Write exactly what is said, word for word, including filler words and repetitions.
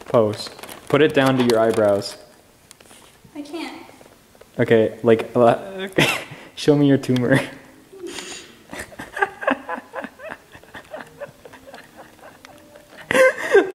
Pose. Put it down to your eyebrows. I can't. Okay, like, show me your tumor.